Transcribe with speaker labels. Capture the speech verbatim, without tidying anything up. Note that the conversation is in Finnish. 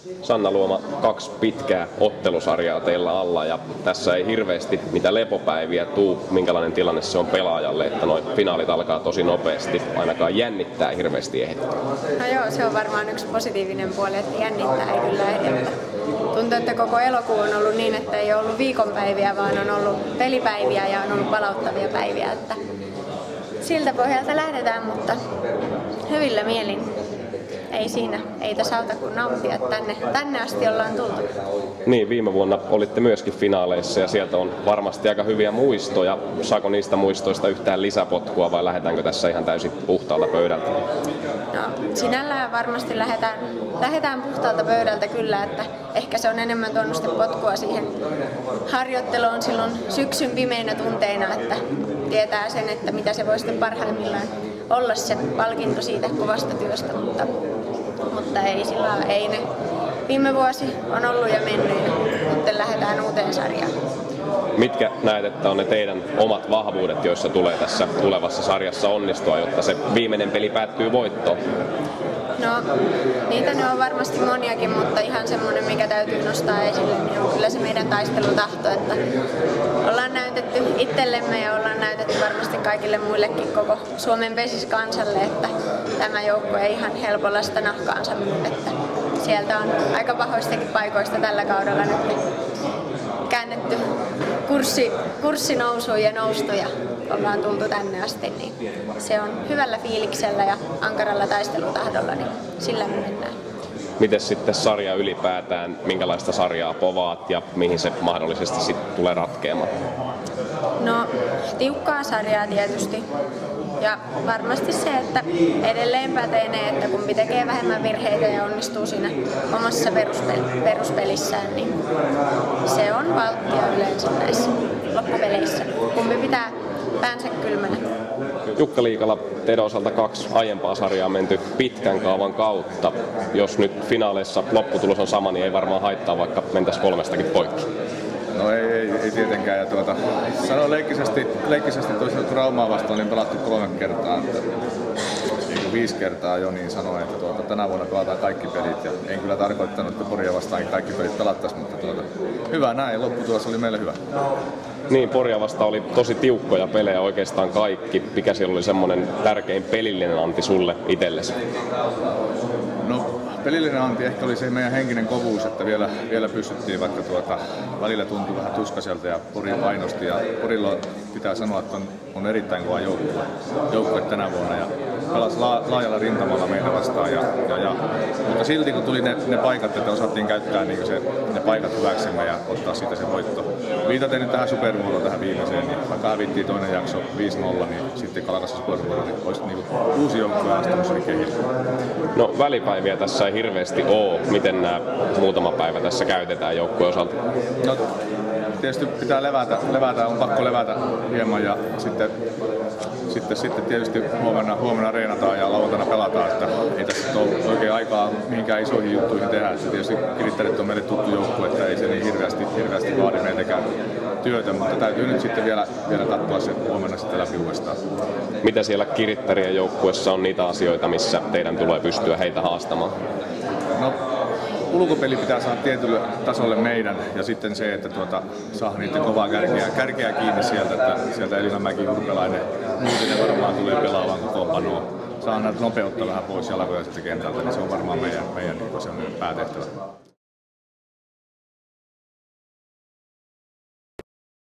Speaker 1: Sanna Luoma, kaksi pitkää ottelusarjaa teillä alla ja tässä ei hirveästi niitä lepopäiviä tuu. Minkälainen tilanne se on pelaajalle, että noi finaalit alkaa tosi nopeasti, ainakaan jännittää hirveästi ehdiä?
Speaker 2: No joo, se on varmaan yksi positiivinen puoli, että jännittää ei kyllä ehdi. Tuntuu, että koko elokuu on ollut niin, että ei ole ollut viikonpäiviä, vaan on ollut pelipäiviä ja on ollut palauttavia päiviä. Että siltä pohjalta lähdetään, mutta hyvillä mielin. Ei siinä, ei tässä auta kuin nauttia, että tänne, tänne asti ollaan tultu.
Speaker 1: Niin, viime vuonna olitte myöskin finaaleissa ja sieltä on varmasti aika hyviä muistoja. Saako niistä muistoista yhtään lisäpotkua vai lähdetäänkö tässä ihan täysin puhtaalta pöydältä?
Speaker 2: No, sinällään varmasti lähdetään, lähdetään puhtaalta pöydältä kyllä, että ehkä se on enemmän tuonut sitten potkua siihen harjoitteluun silloin syksyn pimeinä tunteina, että tietää sen, että mitä se voi sitten parhaimmillaan olla se palkinto siitä kovasta työstä, mutta, mutta ei sillä ei ne. Viime vuosi on ollut ja mennyt ja nyt lähdetään uuteen sarjaan.
Speaker 1: Mitkä näet, että on ne teidän omat vahvuudet, joissa tulee tässä tulevassa sarjassa onnistua, jotta se viimeinen peli päättyy voittoon?
Speaker 2: No, niitä ne on varmasti moniakin, mutta ihan semmoinen, mikä täytyy nostaa esille, niin on kyllä se meidän taistelutahto, että ollaan näytetty itsellemme ja ollaan näytetty varmasti kaikille muillekin koko Suomen vesiskansalle, että tämä joukko ei ihan helpolla sitä nahkaansa myy, että sieltä on aika pahoistakin paikoista tällä kaudella nyt käännetty kurssi, kurssi nousuun ja noustu ja ollaan tultu tänne asti, niin se on hyvällä fiiliksellä ja ankaralla taistelutahdolla, niin sillä me mennään.
Speaker 1: Miten sitten sarja ylipäätään, minkälaista sarjaa povaat ja mihin se mahdollisesti sitten tulee ratkeamaan?
Speaker 2: No, tiukkaa sarjaa tietysti. Ja varmasti se, että edelleen pätee ne, että kumpi tekee vähemmän virheitä ja onnistuu siinä omassa peruspel- peruspelissään, niin se on valttia yleensä näissä loppupeleissä. Kumpi pitää päänsä kylmänä.
Speaker 1: Jukka Liikala, teidän osalta kaksi aiempaa sarjaa menty pitkän kaavan kautta. Jos nyt finaaleissa lopputulos on sama, niin ei varmaan haittaa, vaikka mentäisiin kolmestakin poikki.
Speaker 3: No ei, ei, ei tietenkään. Ja tuota, sanoin leikkisesti, leikkisesti toisaalta Raumaa vastaan niin pelattu kolme kertaa. Että, niin kuin viisi kertaa jo, niin sanoin, että tuota, tänä vuonna pelataan kaikki pelit. Ja en kyllä tarkoittanut, että Poria vastaan kaikki pelit pelattaisiin, mutta tuota, hyvä näin. Lopputulos oli meille hyvä.
Speaker 1: Niin, Poria vastaan oli tosi tiukkoja pelejä oikeastaan kaikki. Mikä siellä oli semmoinen tärkein pelillinen anti sulle itsellesi?
Speaker 3: No, pelillinen anti ehkä oli se meidän henkinen kovuus, että vielä, vielä pystyttiin, vaikka tuota, välillä tuntui vähän tuskaiselta ja Pori painosti. Ja Porilla pitää sanoa, että on, on erittäin kova joukkue, joukkue tänä vuonna ja pelasi la, laajalla rintamalla meitä vastaan. Ja, ja, ja, mutta silti kun tuli ne, ne paikat, että osattiin käyttää niin se, ne paikat hyväksemme ja ottaa siitä se voitto. Viitaten nyt tähän supervuoroon tähän viimeiseen, niin vaikka hävittiin toinen jakso viisi nolla, niin sitten kalkassa supervuoro, niin olisi niin kuin uusi joukkue astunut sen kehille.
Speaker 1: No, välipäiviä tässä ei hirveästi ole. Miten nämä muutama päivä tässä käytetään joukkueen osalta?
Speaker 3: No, tietysti pitää levätä, levätä, on pakko levätä hieman ja sitten, sitten, sitten tietysti huomenna, huomenna reenataan ja lauantaina pelataan, että ei tässä ole oikein aikaa mihinkään isoihin juttuihin tehdä. Se tietysti Kirittärit on meille tuttu joukkue, että ei se niin hirveästi, hirveästi vaadi meiltäkään työtä, mutta täytyy nyt sitten vielä, vielä katsoa se huomenna sitten läpi uudestaan.
Speaker 1: Mitä siellä Kirittärien joukkueessa on niitä asioita, missä teidän tulee pystyä heitä haastamaan?
Speaker 3: No, ulkopeli pitää saada tietylle tasolle meidän ja sitten se, että tuota, saa niiden kovaa kärkeä, kärkeä kiinni sieltä, että sieltä Elimämäki Urpelainen muuten varmaan tulee pelaamaan koko panoa. Saa näitä nopeutta vähän pois jalkoja sitten kentältä, niin se on varmaan meidän, meidän niin päätehtävä.